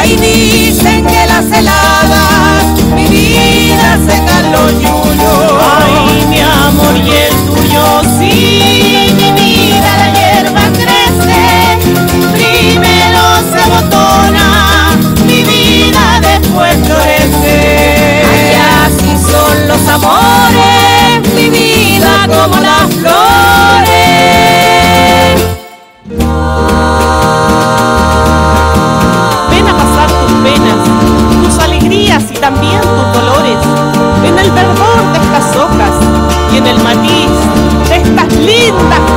Ay, dicen que las heladas mi vida secan los yuyos. Ay, mi amor, y el tuyo, sí, mi vida, la hierba crece, primero se botona, mi vida después florece. Ay, así son los amores, mi vida como las flores. Ven a pasar tus penas, tus alegrías y también tus dolores, en el verdor de estas hojas y en el matiz de estas lindas